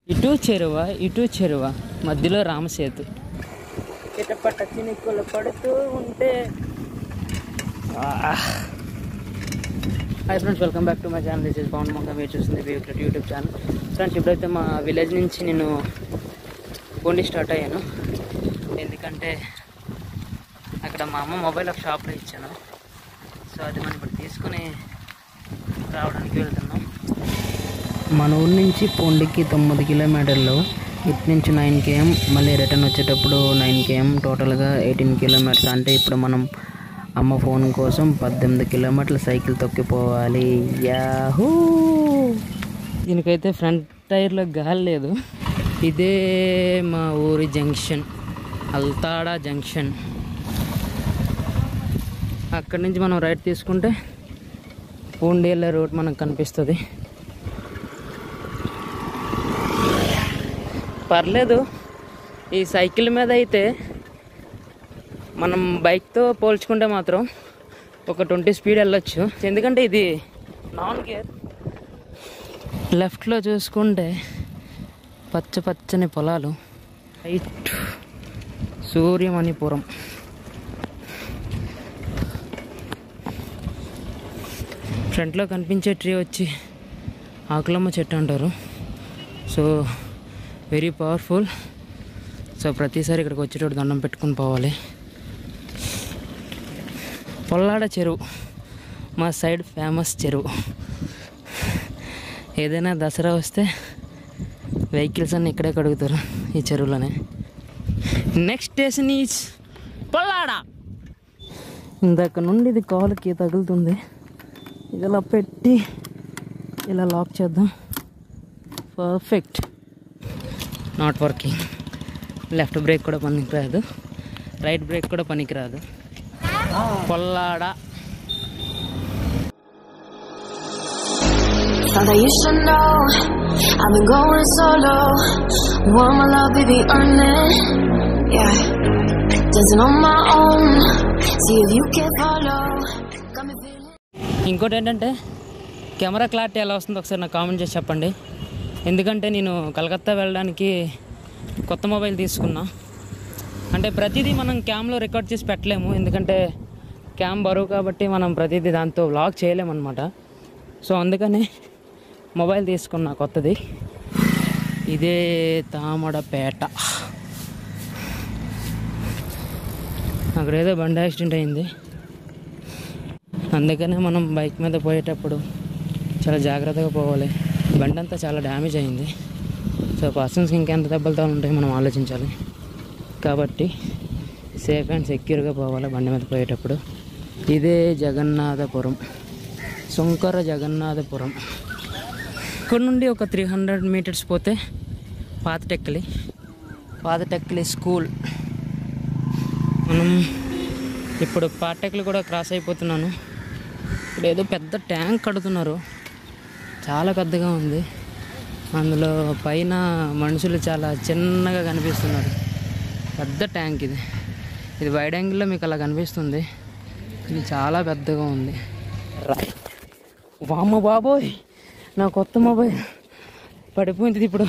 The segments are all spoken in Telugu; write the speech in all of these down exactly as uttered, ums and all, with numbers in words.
ఇటు చెరువ ఇటు చెరువ మధ్యలో రామసేతు చిటపట చినుకులు పడుతూ ఉంటే. Hi friends, welcome back to my channel. This is Pavan Monga. మీరు చూస్తుంది వేవ్క్రియేట్ యూట్యూబ్ ఛానల్. ఫ్రెండ్స్, ఇప్పుడైతే మా విలేజ్ నుంచి నేను పోండి స్టార్ట్ అయ్యాను. ఎందుకంటే అక్కడ మా అమ్మ మొబైల్ ఒక షాప్లో ఇచ్చాను. సో అది మనం ఇప్పుడు తీసుకుని రావడానికి వెళ్తున్నాం. మన ఊరి నుంచి పోండికి తొమ్మిది కిలోమీటర్లు, ఇటు నుంచి నైన్ కేఎం, మళ్ళీ రిటర్న్ వచ్చేటప్పుడు నైన్ కేఎం, టోటల్గా ఎయిటీన్ కిలోమీటర్స్. అంటే ఇప్పుడు మనం అమ్మ ఫోన్ కోసం పద్దెనిమిది కిలోమీటర్ల సైకిల్ తొక్కిపోవాలి. యాహూ! దీనికైతే ఫ్రంట్ టైర్లో గాలి లేదు. ఇదే మా ఊరి జంక్షన్, అల్తాడా జంక్షన్. అక్కడి నుంచి మనం రైట్ తీసుకుంటే పోండి వెళ్ళే రోడ్ మనకు కనిపిస్తుంది. పర్లేదు, ఈ సైకిల్ మీద అయితే మనం బైక్తో పోల్చుకుంటే మాత్రం ఒక ట్వంటీ స్పీడ్ వెళ్ళొచ్చు. ఎందుకంటే ఇది నాన్ గేర్. లెఫ్ట్లో చూసుకుంటే పచ్చ పచ్చని పొలాలు, రైట్ సూర్యమణిపురం. ఫ్రంట్లో కనిపించే ట్రీ వచ్చి ఆకులమ్మ చెట్టు అంటారు. So very powerful. సో ప్రతిసారి ఇక్కడికి వచ్చేటప్పుడు దండం పెట్టుకుని పోవాలి. పొల్లాడ చెరువు మా సైడ్ ఫేమస్ చెరువు. ఏదైనా దసరా వస్తే వెహికల్స్ అన్నీ ఇక్కడే కడుగుతారు, ఈ చెరువులోనే. Next station is Pollada. ఇందాక నుండి ఇది కాలుకి తగులుతుంది. ఇది ఇలా పెట్టి ఇలా లాక్ చేద్దాం. Perfect. Not working. Left brake కూడా పనికిరాదు, రైట్ బ్రేక్ కూడా పనికిరాదు. పొల్లాడ. Thought you should know I've been going solo. Want my love, baby, earn it. Yeah, dancing on my own. See if you can follow. Got me feeling. ఇంకోటి ఏంటంటే కెమెరా క్లారిటీ ఎలా వస్తుందో ఒకసారి నాకు కామెంట్ చేసి చెప్పండి. ఎందుకంటే నేను కలకత్తా వెళ్ళడానికి కొత్త మొబైల్ తీసుకున్నా. అంటే ప్రతిదీ మనం క్యామ్లో రికార్డ్ చేసి పెట్టలేము, ఎందుకంటే క్యామ్ బరువు కాబట్టి మనం ప్రతిదీ దాంతో వ్లాగ్ చేయలేమన్నమాట. సో అందుకనే మొబైల్ తీసుకున్నా కొత్తది. ఇదే తామడపేట. అక్కడ ఏదో బండి యాక్సిడెంట్ అయింది, అందుకనే మనం బైక్ మీద పోయేటప్పుడు చాలా జాగ్రత్తగా పోవాలి. బండి అంతా చాలా డ్యామేజ్ అయింది. సో పర్సన్స్కి ఇంకెంత దెబ్బలతో ఉంటాయి మనం ఆలోచించాలి. కాబట్టి సేఫ్ అండ్ సెక్యూర్గా పోవాలి బండి మీద పోయేటప్పుడు. ఇదే జగన్నాథపురం, శంకర జగన్నాథపురం. ఇక్కడ నుండి ఒక త్రీ హండ్రెడ్ మీటర్స్ పోతే పాతటెక్కలి పాతటెక్కలి స్కూల్. మనం ఇప్పుడు పాతటెక్కలి కూడా క్రాస్ అయిపోతున్నాను. ఇప్పుడు ఏదో పెద్ద ట్యాంక్ కడుతున్నారు, చాలా పెద్దగా ఉంది. అందులో పైన మనుషులు చాలా చిన్నగా కనిపిస్తున్నారు. పెద్ద ట్యాంక్ ఇది. ఇది వైడ్ యాంగిల్లో మీకు అలా కనిపిస్తుంది, ఇది చాలా పెద్దగా ఉంది. రైట్. వామ్మ బాబోయ్, నా కొత్త మొబైల్ పడిపోయింది. ఇప్పుడు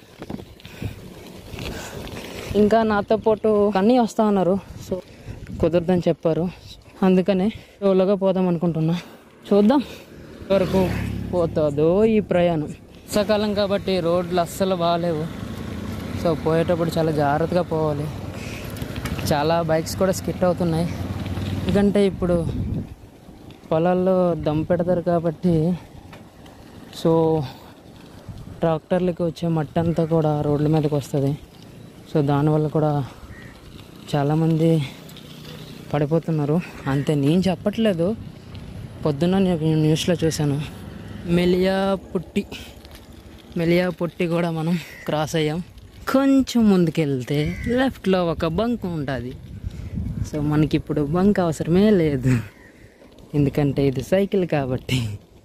ఇంకా నాతో పాటు అన్నీ వస్తా ఉన్నారు. సో కుదరదని చెప్పారు, అందుకనే షోలోగా పోదాం అనుకుంటున్నా. చూద్దాం వరకు పోతుందో ఈ ప్రయాణం. వర్షాకాలం కాబట్టి రోడ్లు అస్సలు బాగాలేవు. సో పోయేటప్పుడు చాలా జాగ్రత్తగా పోవాలి. చాలా బైక్స్ కూడా స్కిట్ అవుతున్నాయి, ఎందుకంటే ఇప్పుడు పొలాల్లో దమ్ పెడతారు కాబట్టి. సో ట్రాక్టర్లకి వచ్చే మట్టి అంతా కూడా రోడ్ల మీదకి వస్తుంది. సో దానివల్ల కూడా చాలామంది పడిపోతున్నారు. అంతే, నేను చెప్పట్లేదు, పొద్దున్న నేను న్యూస్లో చూశాను. మెలియా పుట్టి మెలియా పుట్టి కూడా మనం క్రాస్ అయ్యాం. కొంచెం ముందుకెళ్తే లెఫ్ట్లో ఒక బంక్ ఉంటుంది. సో మనకి ఇప్పుడు బంక్ అవసరమే లేదు, ఎందుకంటే ఇది సైకిల్ కాబట్టి.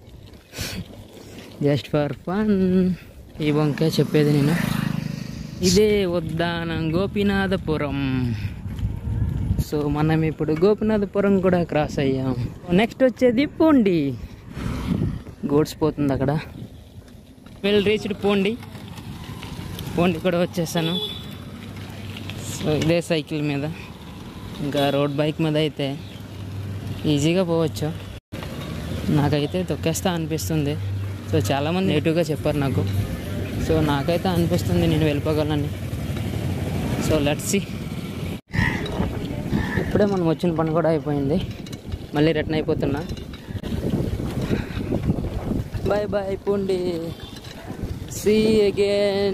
జస్ట్ ఫర్ ఫన్ ఈ బంకే చెప్పేది నేను. ఇదే ఉద్దానం గోపీనాథపురం. సో మనం ఇప్పుడు గోపీనాథపురం కూడా క్రాస్ అయ్యాం. నెక్స్ట్ వచ్చేది పోండి. గోడ్స్ పోతుంది అక్కడ. వెల్ రీచ్డ్ పోండి. పోండి కూడా వచ్చేసాను. సో ఇదే సైకిల్ మీద, ఇంకా రోడ్ బైక్ మీద అయితే ఈజీగా పోవచ్చు. నాకైతే తొక్కేస్తా అనిపిస్తుంది. సో చాలామంది నెగిటివ్గా చెప్పారు నాకు. సో నాకైతే అనిపిస్తుంది నేను వెళ్ళిపోగలని. So let's see. ఇప్పుడే మనం వచ్చిన పని కూడా అయిపోయింది. మళ్ళీ రిటర్న్ అయిపోతున్నా. Bye bye Pundi, see again.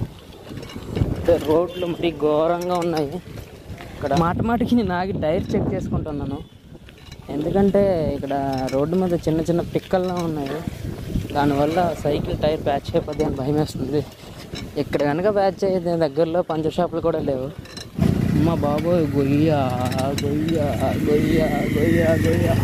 రోడ్లు మరి ఘోరంగా ఉన్నాయి ఇక్కడ. మాట మాటికి నేను ఆగి టైర్ చెక్ చేసుకుంటున్నాను, ఎందుకంటే ఇక్కడ రోడ్డు మీద చిన్న చిన్న పిక్కల్లా ఉన్నాయి. దానివల్ల సైకిల్ టైర్ ప్యాచ్ అయిపోద్ది అని భయం వేస్తుంది. ఇక్కడ కనుక ప్యాచ్ అయితే దగ్గరలో పంచర్ షాపులు కూడా లేవు. అమ్మ బాబోయ్, గొయ్యా గొయ్యా గొయ్యా గొయ్యా గొయ్యా.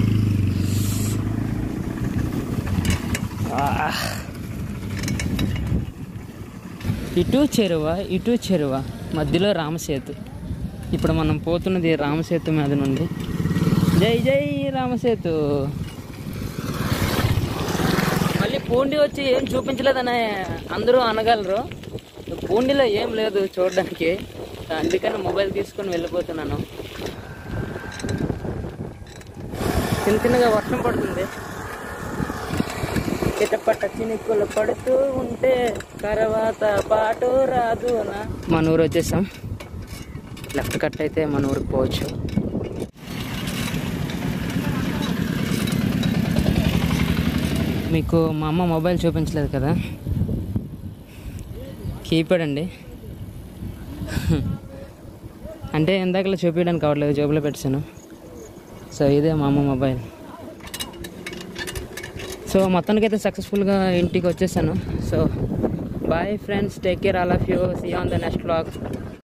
ఇటు చెరువ ఇటు చెరువ, మధ్యలో రామసేతు. ఇప్పుడు మనం పోతున్నది రామసేతు మీద నుండి. జై జై రామసేతు. మళ్ళీ పూండి వచ్చి ఏం చూపించలేదని అందరూ అనగలరు. పూండిలో ఏం లేదు చూడడానికి, అందుకని మొబైల్ తీసుకొని వెళ్ళిపోతున్నాను. చిన్న చిన్నగా వర్షం పడుతుంది. చిటపట చినుకులు పడుతూ ఉంటే తర్వాత పాటు రాదు అనా. మన ఊరు వచ్చేసాం. లెఫ్ట్ కట్ అయితే మన ఊరికి పోవచ్చు. మీకు మా అమ్మ మొబైల్ చూపించలేదు కదా, కీప్యాడ్ అండి. అంటే ఇందాకలా చూపించడానికి కావట్లేదు, జేబులో పెట్టాను. సో ఇదే మా అమ్మ మొబైల్. సో మొత్తానికైతే సక్సెస్ఫుల్గా ఇంటికి వచ్చేసాను. So bye friends, take care all of you, see on the next vlog.